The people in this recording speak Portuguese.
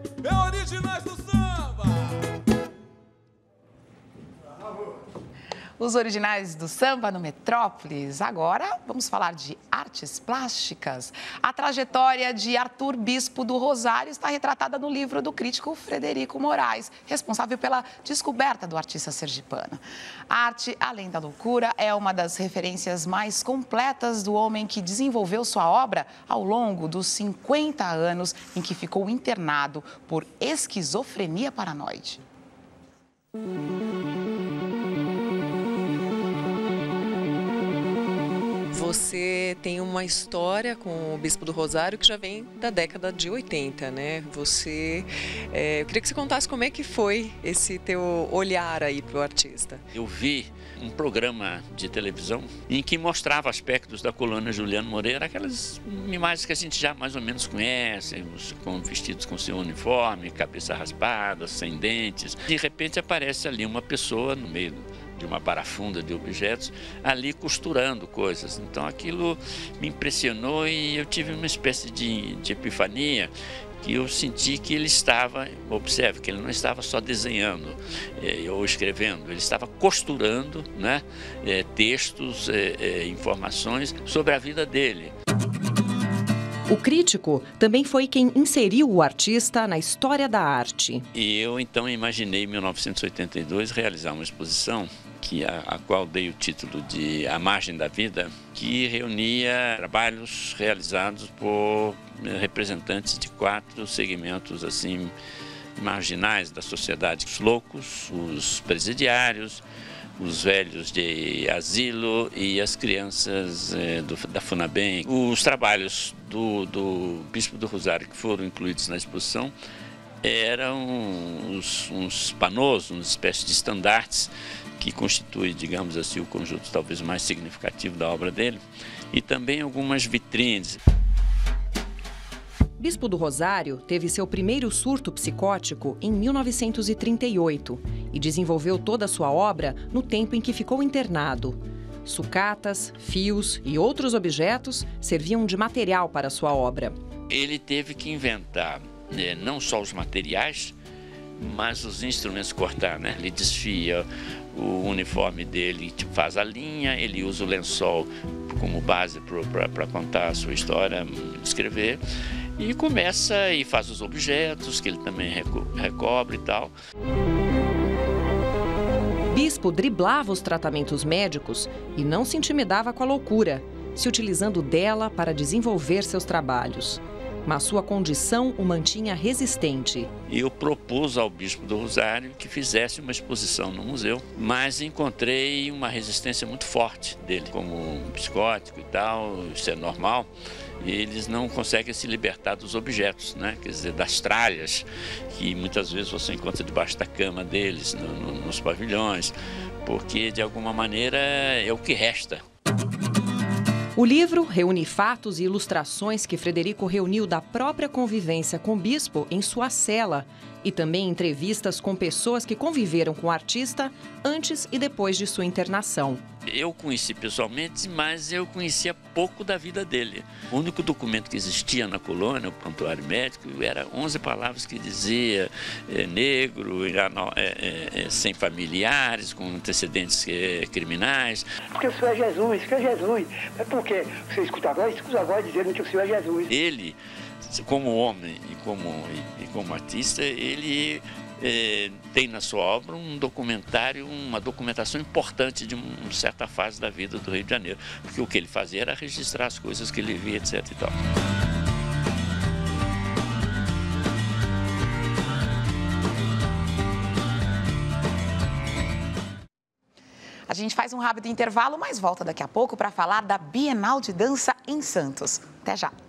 É Originais do Samba! Os Originais do Samba no Metrópolis. Agora vamos falar de artes plásticas. A trajetória de Arthur Bispo do Rosário está retratada no livro do crítico Frederico Moraes, responsável pela descoberta do artista sergipano. A arte, além da loucura, é uma das referências mais completas do homem que desenvolveu sua obra ao longo dos 50 anos em que ficou internado por esquizofrenia paranoide. Você tem uma história com o Bispo do Rosário que já vem da década de 80, né? Eu queria que você contasse como é que foi esse teu olhar aí para o artista. Eu vi um programa de televisão em que mostrava aspectos da coluna Juliano Moreira, aquelas imagens que a gente já mais ou menos conhece, vestidos com seu uniforme, cabeça raspada, sem dentes. De repente aparece ali uma pessoa no meio de uma barafunda de objetos, ali costurando coisas. Então aquilo me impressionou e eu tive uma espécie de epifania, que eu senti que ele estava, observe, que ele não estava só desenhando ou escrevendo, ele estava costurando, né, textos, informações sobre a vida dele. O crítico também foi quem inseriu o artista na história da arte. E eu então imaginei em 1982 realizar uma exposição a qual dei o título de A Margem da Vida, que reunia trabalhos realizados por representantes de 4 segmentos assim marginais da sociedade: os loucos, os presidiários, os velhos de asilo e as crianças da Funabem. Os trabalhos do Bispo do Rosário que foram incluídos na exposição eram uns panos, uma espécie de estandartes que constitui, digamos assim, o conjunto talvez mais significativo da obra dele, e também algumas vitrines. Bispo do Rosário teve seu primeiro surto psicótico em 1938 e desenvolveu toda a sua obra no tempo em que ficou internado. Sucatas, fios e outros objetos serviam de material para sua obra. Ele teve que inventar não só os materiais, mas os instrumentos de cortar, né? Ele desfia o uniforme dele, faz a linha, ele usa o lençol como base para contar a sua história, escrever, e começa e faz os objetos que ele também recobre e tal. Bispo driblava os tratamentos médicos e não se intimidava com a loucura, se utilizando dela para desenvolver seus trabalhos. Mas sua condição o mantinha resistente. Eu propus ao Bispo do Rosário que fizesse uma exposição no museu, mas encontrei uma resistência muito forte dele. Como um psicótico e tal, isso é normal, eles não conseguem se libertar dos objetos, né? Quer dizer, das tralhas, que muitas vezes você encontra debaixo da cama deles, nos pavilhões, porque de alguma maneira é o que resta. O livro reúne fatos e ilustrações que Frederico reuniu da própria convivência com o bispo em sua cela e também entrevistas com pessoas que conviveram com o artista antes e depois de sua internação. Eu conheci pessoalmente, mas eu conhecia pouco da vida dele. O único documento que existia na colônia, o prontuário médico, era 11 palavras que dizia negro, sem familiares, com antecedentes criminais. Porque o Senhor é Jesus, que é Jesus. Mas por quê? Você escuta a voz dizendo que o Senhor é Jesus. Ele, como homem e como artista, ele tem na sua obra um documentário, uma documentação importante de uma certa fase da vida do Rio de Janeiro, porque o que ele fazia era registrar as coisas que ele via, etc. e tal. A gente faz um rápido intervalo, mas volta daqui a pouco para falar da Bienal de Dança em Santos. Até já!